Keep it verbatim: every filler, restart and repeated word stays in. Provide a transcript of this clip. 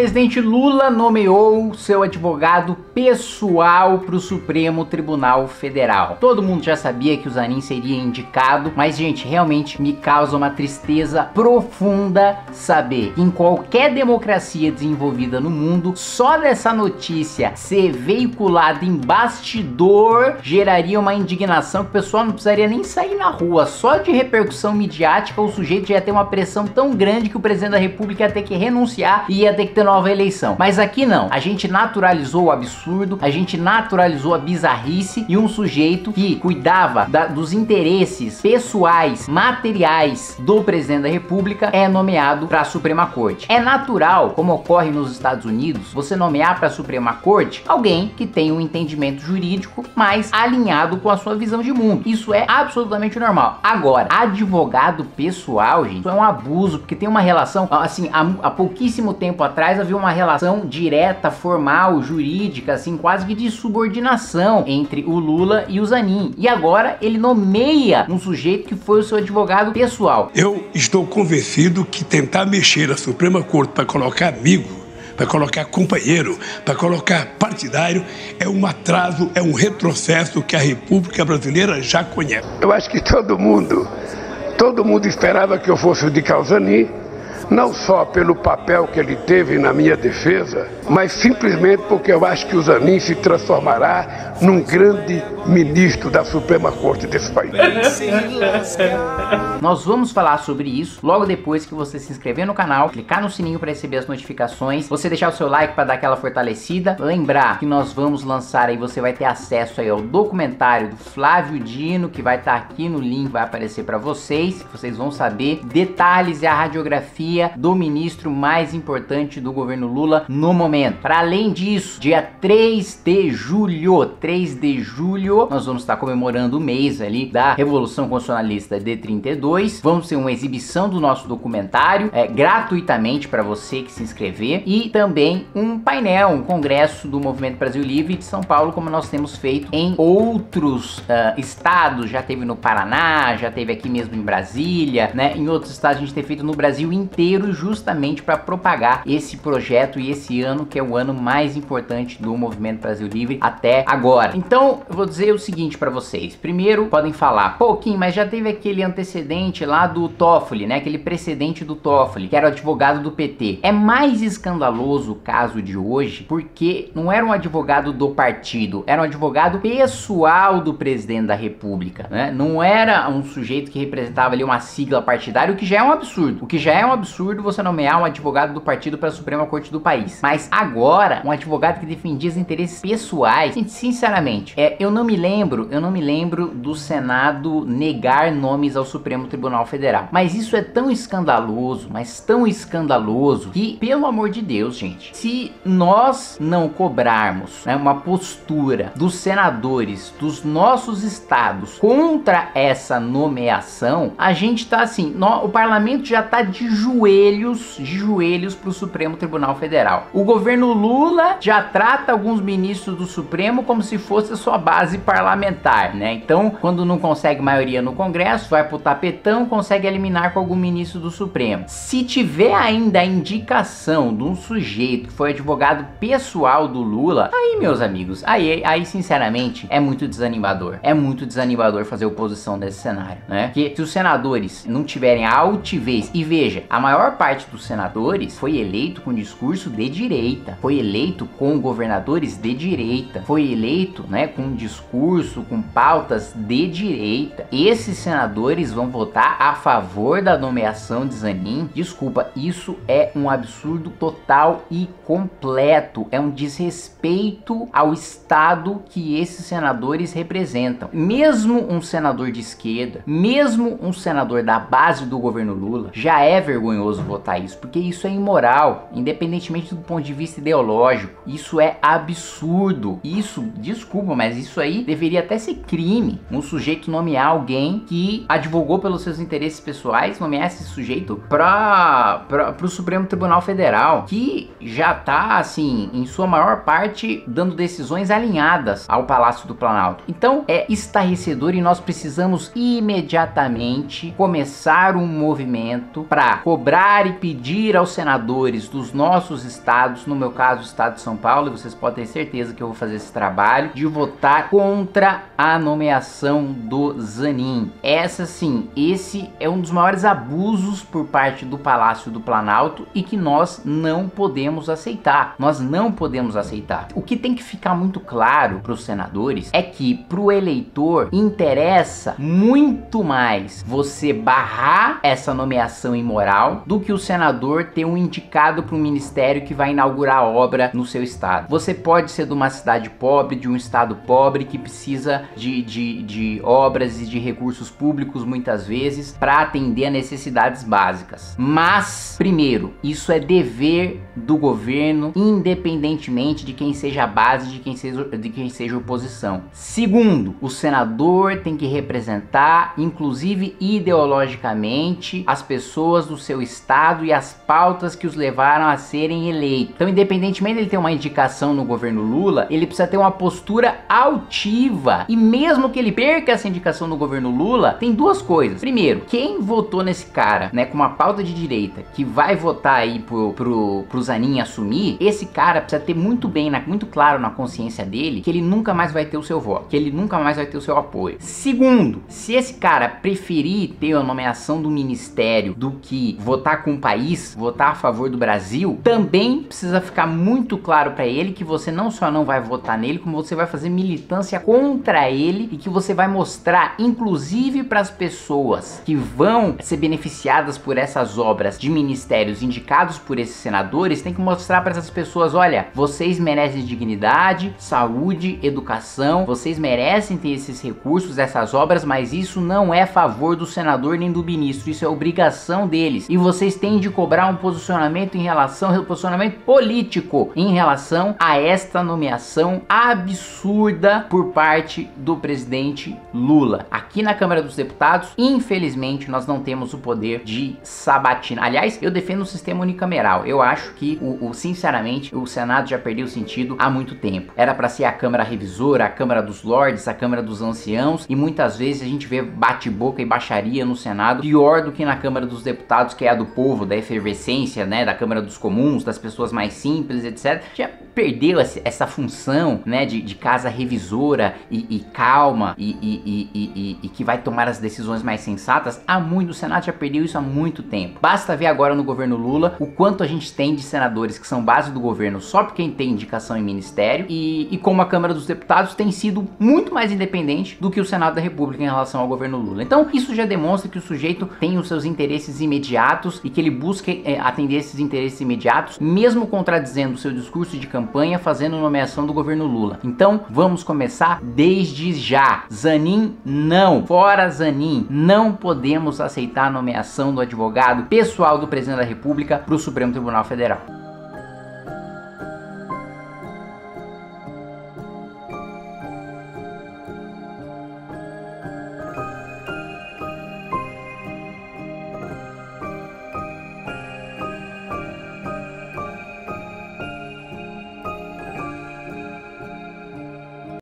presidente Lula nomeou seu advogado pessoal para o Supremo Tribunal Federal. Todo mundo já sabia que o Zanin seria indicado, mas, gente, realmente me causa uma tristeza profunda saber que em qualquer democracia desenvolvida no mundo, só dessa notícia ser veiculada em bastidor geraria uma indignação que o pessoal não precisaria nem sair na rua. Só de repercussão midiática o sujeito já ia ter uma pressão tão grande que o presidente da República ia ter que renunciar e ia ter que ter nova eleição. Mas aqui não, a gente naturalizou o absurdo, a gente naturalizou a bizarrice, e um sujeito que cuidava da, dos interesses pessoais, materiais do presidente da República é nomeado para a Suprema Corte. É natural, como ocorre nos Estados Unidos, você nomear para a Suprema Corte alguém que tem um entendimento jurídico mais alinhado com a sua visão de mundo. Isso é absolutamente normal. Agora, advogado pessoal, gente, isso é um abuso, porque tem uma relação, assim, há, há pouquíssimo tempo atrás havia uma relação direta, formal, jurídica, assim, quase que de subordinação entre o Lula e o Zanin. E agora ele nomeia um sujeito que foi o seu advogado pessoal. Eu estou convencido que tentar mexer a Suprema Corte para colocar amigo, para colocar companheiro, para colocar partidário, é um atraso, é um retrocesso que a República Brasileira já conhece. Eu acho que todo mundo, todo mundo esperava que eu fosse indicar o Zanin, não só pelo papel que ele teve na minha defesa, mas simplesmente porque eu acho que o Zanin se transformará num grande ministro da Suprema Corte desse país. Nós vamos falar sobre isso logo depois que você se inscrever no canal, clicar no sininho para receber as notificações, você deixar o seu like para dar aquela fortalecida, lembrar que nós vamos lançar aí, você vai ter acesso aí ao documentário do Flávio Dino, que vai estar aqui no link, vai aparecer para vocês, vocês vão saber detalhes e a radiografia do ministro mais importante do governo Lula no momento. Para além disso, dia três de julho, três de julho, nós vamos estar comemorando o mês ali da Revolução Constitucionalista de trinta e dois. Vamos ter uma exibição do nosso documentário é, gratuitamente para você que se inscrever, e também um painel, um congresso do Movimento Brasil Livre de São Paulo, como nós temos feito em outros uh, estados. Já teve no Paraná, já teve aqui mesmo em Brasília, né? Em outros estados a gente tem feito no Brasil inteiro, justamente para propagar esse projeto e esse ano que é o ano mais importante do Movimento Brasil Livre até agora. Então eu vou dizer o seguinte para vocês. Primeiro, podem falar, pouquinho, mas já teve aquele antecedente lá do Toffoli, né? Aquele precedente do Toffoli, que era o advogado do P T. É mais escandaloso o caso de hoje, porque não era um advogado do partido, era um advogado pessoal do presidente da República, né? Não era um sujeito que representava ali uma sigla partidária, o que já é um absurdo. O que já é um absurdo você nomear um advogado do partido para a Suprema Corte do país. Mas agora, um advogado que defendia os interesses pessoais, gente, sinceramente, é, eu não me lembro, eu não me lembro do Senado negar nomes ao Supremo Tribunal Federal. Mas isso é tão escandaloso, mas tão escandaloso, que, pelo amor de Deus, gente, se nós não cobrarmos, né, uma postura dos senadores dos nossos estados contra essa nomeação, a gente tá assim, no, o parlamento já tá de joelhos, de joelhos pro Supremo Tribunal Federal. O governo Lula já trata alguns ministros do Supremo como se fosse a sua base parlamentar, né? Então, quando não consegue maioria no Congresso, vai pro tapetão, consegue eliminar com algum ministro do Supremo. Se tiver ainda a indicação de um sujeito que foi advogado pessoal do Lula, aí, meus amigos, aí, aí sinceramente, é muito desanimador. É muito desanimador fazer oposição nesse cenário, né? Porque se os senadores não tiverem a altivez, e veja, a maior parte dos senadores foi eleito com discurso de direita, foi eleito com governadores de direita, foi eleito, né, com discurso, com pautas de direita. Esses senadores vão votar a favor da nomeação de Zanin. Desculpa, isso é um absurdo total e completo, é um desrespeito ao Estado que esses senadores representam. Mesmo um senador de esquerda, mesmo um senador da base do governo Lula, já é vergonhoso votar isso, porque isso é imoral, independentemente do ponto de vista ideológico. Isso é absurdo. Isso, desculpa, mas isso aí verdade, deveria até ser crime um sujeito nomear alguém que advogou pelos seus interesses pessoais, nomear esse sujeito para o Supremo Tribunal Federal, que já tá, assim, em sua maior parte, dando decisões alinhadas ao Palácio do Planalto. Então, é estarrecedor e nós precisamos imediatamente começar um movimento para cobrar e pedir aos senadores dos nossos estados, no meu caso, o estado de São Paulo, e vocês podem ter certeza que eu vou fazer esse trabalho, de votar contra a nomeação do Zanin. Essa sim, esse é um dos maiores abusos por parte do Palácio do Planalto e que nós não podemos aceitar. Nós não podemos aceitar. O que tem que ficar muito claro para os senadores é que para o eleitor interessa muito mais você barrar essa nomeação imoral do que o senador ter um indicado para um ministério que vai inaugurar a obra no seu estado. Você pode ser de uma cidade pobre, de um estado pobre que precisa de, de, de obras e de recursos públicos muitas vezes para atender a necessidades básicas. Mas, primeiro, isso é dever do governo, independentemente de quem seja a base, de quem seja, de quem seja a oposição. Segundo, o senador tem que representar, inclusive ideologicamente, as pessoas do seu estado e as pautas que os levaram a serem eleitos. Então, independentemente de ele ter uma indicação no governo Lula, ele precisa ter uma postura altiva. E mesmo que ele perca essa indicação no governo Lula, tem duas coisas. Primeiro, quem votou nesse cara, né, com uma pauta de direita, que vai votar aí pro, pro, pro Zanin assumir, esse cara precisa ter muito bem, na, muito claro na consciência dele, que ele nunca mais vai ter o seu voto, que ele nunca mais vai ter o seu apoio. Segundo, se esse cara preferir ter a nomeação do ministério do que votar com o país, votar a favor do Brasil, também precisa ficar muito claro para ele que você não só não vai votar nele, como você vai fazer militância contra ele e que você vai mostrar, inclusive para as pessoas que vão ser beneficiadas por essas obras de ministérios indicados por esses senadores, tem que mostrar para essas pessoas, olha, vocês merecem dignidade, saúde, educação, vocês merecem ter esses recursos, essas obras, mas isso não é favor do senador nem do ministro, isso é obrigação deles. E vocês têm de cobrar um posicionamento em relação, um posicionamento político em relação a esta nomeação absurda por parte do presidente Lula. Aqui na Câmara dos Deputados, infelizmente, nós não temos o poder de sabatinar. Aliás, eu defendo o sistema unicameral. Eu acho que, o, o, sinceramente, o Senado já perdeu o sentido há muito tempo. Era para ser a Câmara Revisora, a Câmara dos Lordes, a Câmara dos Anciãos, e muitas vezes a gente vê bate-boca e baixaria no Senado, pior do que na Câmara dos Deputados, que é a do povo, da efervescência, né, da Câmara dos Comuns, das pessoas mais simples, etcétera. Já perdeu essa função, né, de, de casa revisora e, e calma e, e, e, e, e que vai tomar as decisões mais sensatas há muito. O Senado já perdeu isso há muito tempo. Basta ver agora no governo Lula o quanto a gente tem de senadores que são base do governo só porque tem indicação em ministério e, e como a Câmara dos Deputados tem sido muito mais independente do que o Senado da República em relação ao governo Lula. Então isso já demonstra que o sujeito tem os seus interesses imediatos e que ele busca é, atender esses interesses imediatos, mesmo contradizendo o seu discurso de campanha, fazendo nomeação do governo Lula. Então vamos começar desde já. Zanin não, fora Zanin, não podemos aceitar a nomeação do advogado pessoal do presidente da República para o Supremo Tribunal Federal.